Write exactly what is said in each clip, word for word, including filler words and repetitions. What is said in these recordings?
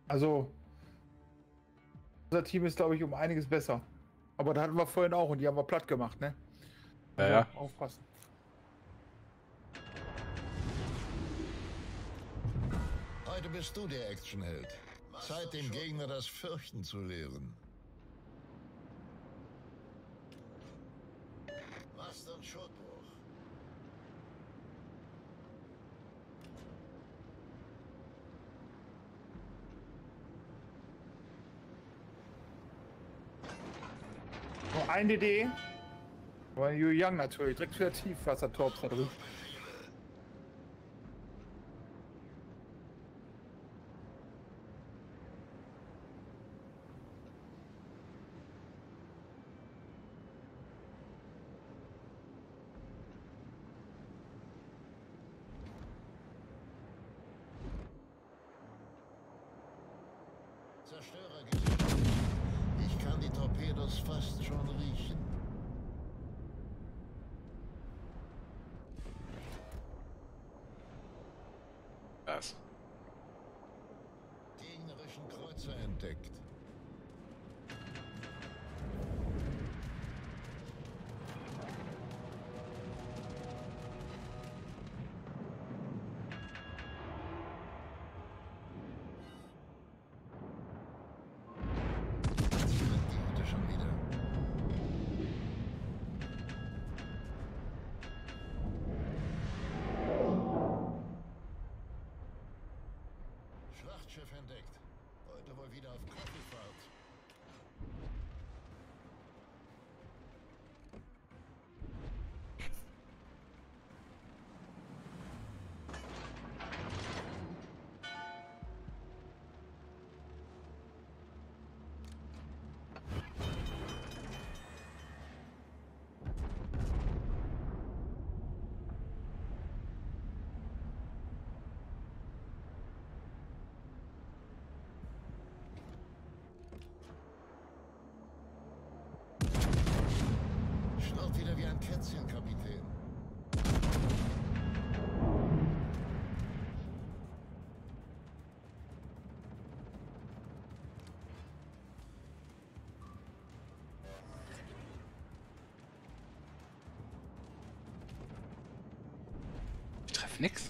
Also, unser Team ist, glaube ich, um einiges besser. Aber da hatten wir vorhin auch und die haben wir platt gemacht, ne? Ja, Also, ja. aufpassen. Heute bist du der Actionheld. Zeit, dem Gegner das Fürchten zu lehren. Master Schotbruch. Nur ein D D. Aber Yu Yang natürlich, direkt für Tiefwassertorps da drüben. Zerstörer gesichert. Ich kann die Torpedos fast schon riechen. Was? Gegnerischen Kreuzer entdeckt. Die Hütte schon wieder. Schlachtschiff entdeckt. Heute wohl wieder auf Kaffeefahrt. Schnurrt wieder wie ein Kätzchen, Kapitän. Ich treffe nix.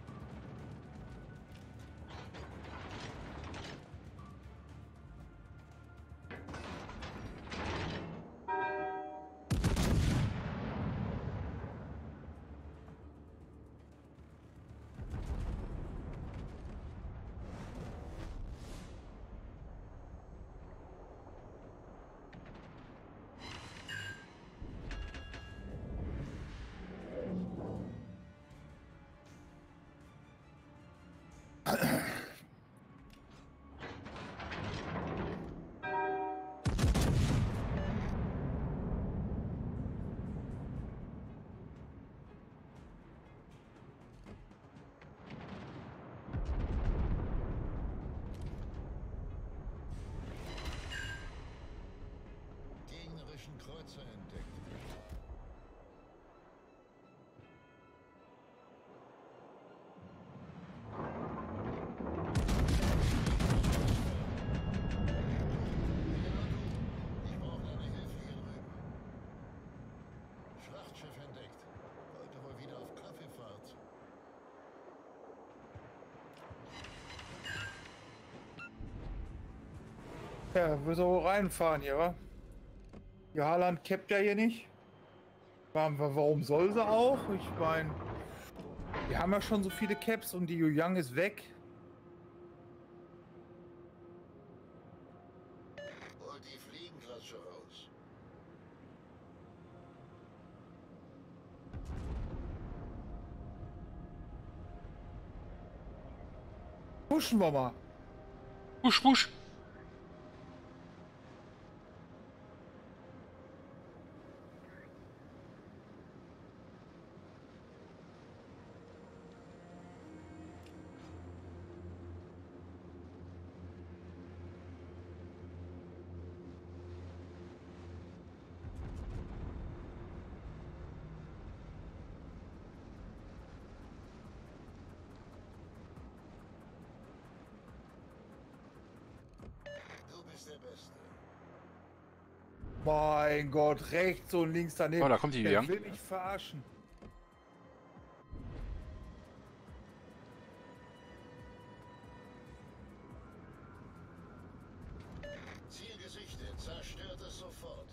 Gegnerischen Kreuzer entdeckt. Ich brauche deine Hilfe hier drüben. Schlachtschiff entdeckt. Heute wohl wieder auf Kaffeefahrt. Ja, wir so reinfahren hier, wa? Die Haaland cappt ja hier nicht. Warum soll sie auch? Ich meine, wir haben ja schon so viele Caps und die Yu Yang ist weg. Hol die Fliegenklatsche raus. Pushen wir mal. Wusch, wusch. Mein Gott, rechts und links daneben. Oh, da kommt die Der Young. will mich verarschen. Ziel gesichtet. Zerstört es sofort.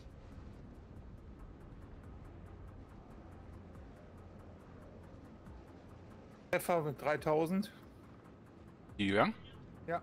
Treffer mit dreitausend. Die Young? Ja.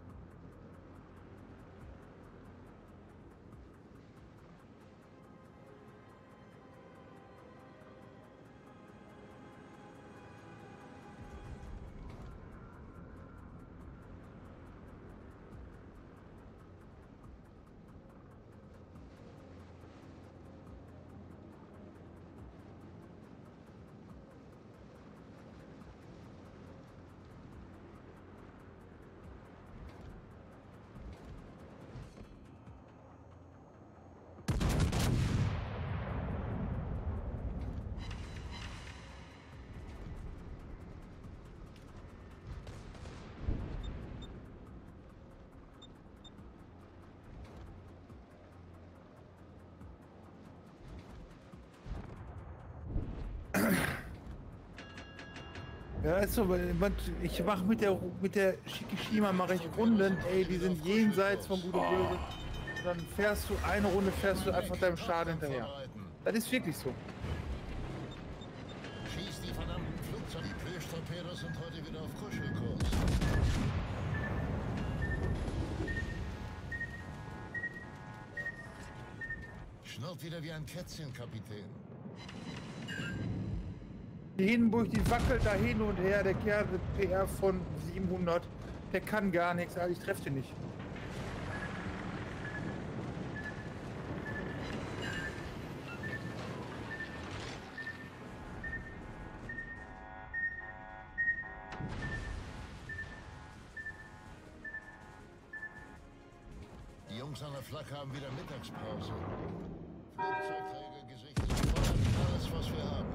Ja, ist so, weil man- ich mache mit der mit der Shikishima mache ich Runden, ey, die sind jenseits von Gut und Böse. Und dann fährst du eine Runde, fährst du einfach deinem Schaden hinterher. Vorbereiten. Das ist wirklich so. Schieß die verdammten Flugzeuge. Die Plösch-Torpedos sind heute wieder auf Kuschelkurs. Schnurrt wieder wie ein Kätzchen, Kapitän. Die Hindenburg, die wackelt da hin und her, der Kerl mit P R von siebenhundert, der kann gar nichts, also ich treffe den nicht. Die Jungs an der Flak haben wieder Mittagspause. Flugzeugträger gesichtet. Feuern alles, was wir haben.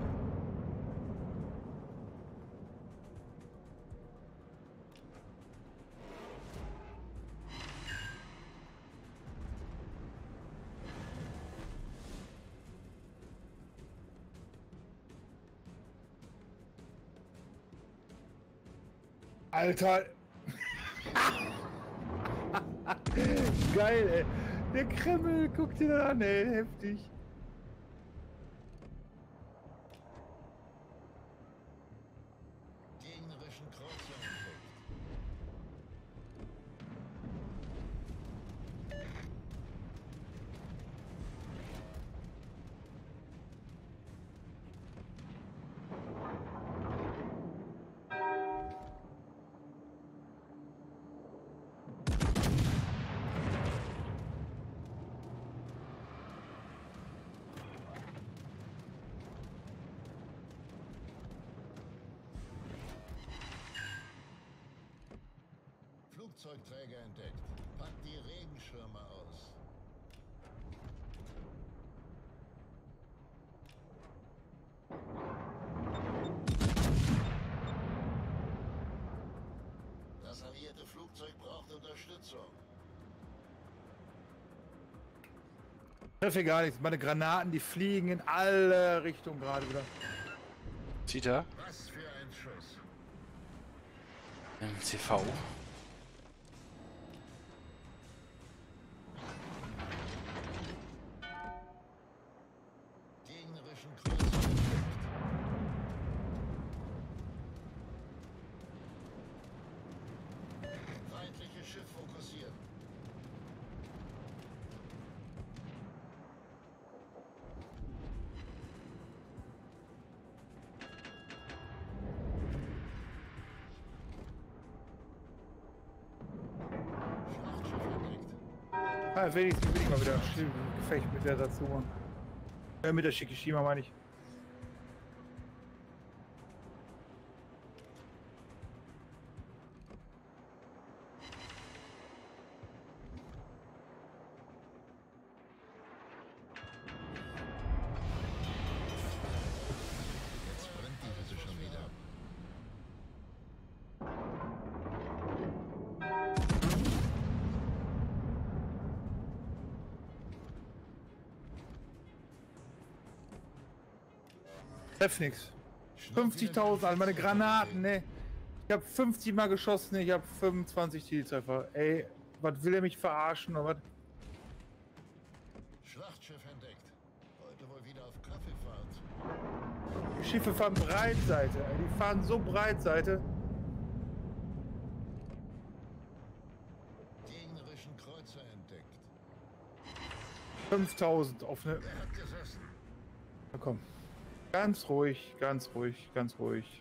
Alter! Geil, ey. Der Kreml, guck dir das an, ey. Heftig. Gegnerischen Kreuzer entdeckt. Flugzeugträger entdeckt. Packt die Regenschirme aus. Das avierte Flugzeug braucht Unterstützung. Treffe gar nichts. Meine Granaten, die fliegen in alle Richtungen gerade wieder. Sieht er? Was für ein Schuss. Im C V. Gegnerischen Kreuzer entdeckt. Feindliches Schiff fokussiert. Schlachtschiff entdeckt. Ah, wenigstens will ich mal wieder ein Gefecht mit der dazu machen. Äh, mit der Shikishima meine ich. Jetzt brennt die Hütte schon wieder. Treff nix. Schnapp fünfzigtausend, all meine wieder Granaten, ne? Ich hab fünfzig Mal geschossen, ich hab fünfundzwanzig Zieltreffer. Ey, was will er mich verarschen oder was? Schlachtschiff entdeckt. Heute wohl wieder auf Kaffeefahrt. Die Schiffe fahren Breitseite, ey, die fahren so Breitseite. Gegnerischen Kreuzer entdeckt. fünftausend auf eine... Wer hat gesessen? Na komm. Ganz ruhig, ganz ruhig, ganz ruhig.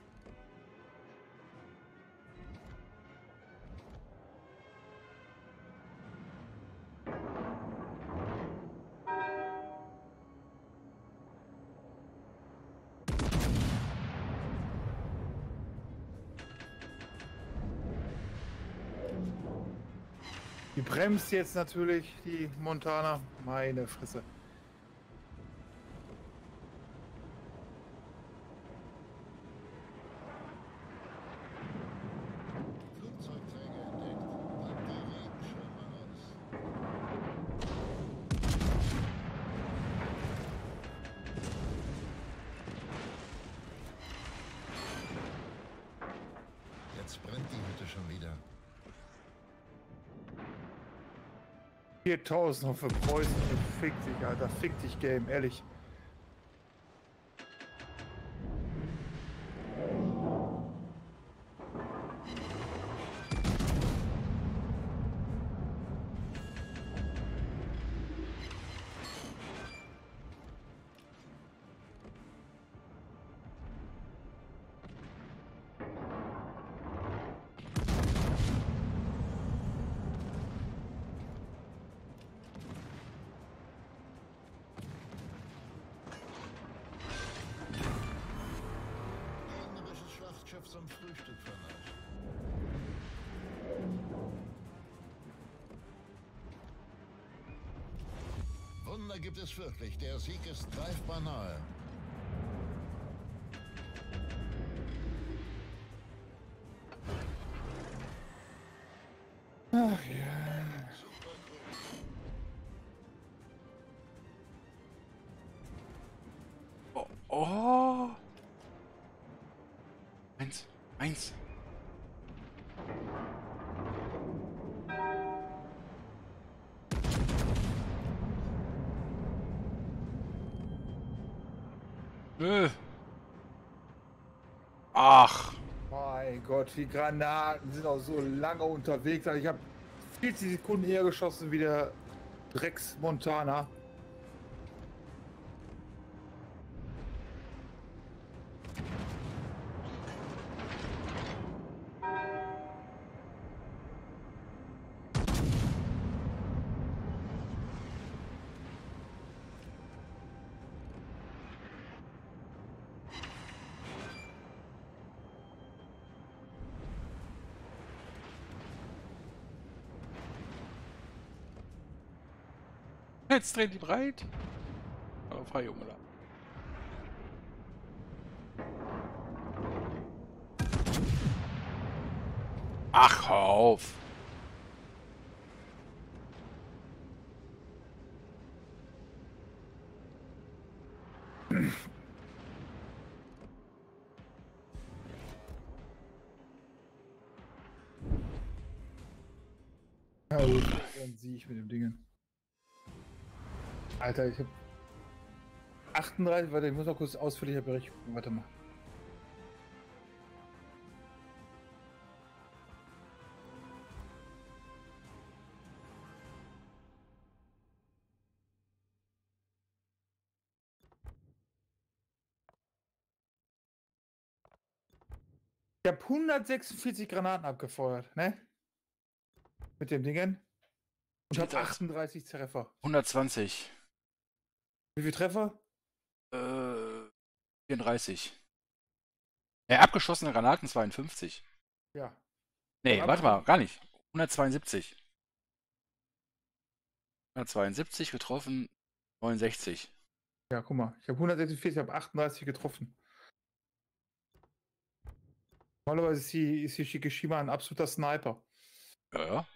Die bremst jetzt natürlich, die Montana. Meine Fresse. Flugzeugträger entdeckt. Pack die Regenschirme aus. Jetzt brennt die Hütte schon wieder. viertausend noch für Preußen. Fick dich, Alter. Fick dich, Game, ehrlich. Gegnerisches Schlachtschiff zum Frühstück vernascht. Wunder gibt es wirklich. Der Sieg ist greifbar nahe. Ach ja. Super Crew. Oh, oh. Eins, eins. Nö. Ach. Mein Gott, die Granaten sind auch so lange unterwegs. Also ich habe vierzig Sekunden eher geschossen wie der Drecks Montana. Jetzt drehen die breit. Aber frei um, oder? Ach, hör auf. Ja, gut, dann sehe ich mit dem Dingen. Alter, ich hab achtunddreißig, warte, ich muss noch kurz ausführlicher Bericht gucken, warte mal. Ich habe hundertsechsundvierzig Granaten abgefeuert, ne? Mit dem Dingen. Und habe achtunddreißig Treffer. hundertzwanzig. Wie viele Treffer? Äh, vierunddreißig. Ja, abgeschossene Granaten zweiundfünfzig. Ja. Nee, Aber- warte mal, gar nicht. hundertzweiundsiebzig. hundertzweiundsiebzig getroffen, neunundsechzig. Ja, guck mal. Ich habe hundertsechsundvierzig, ich habe achtunddreißig getroffen. Normalerweise ist die, ist die Shikishima ein absoluter Sniper. Ja, ja.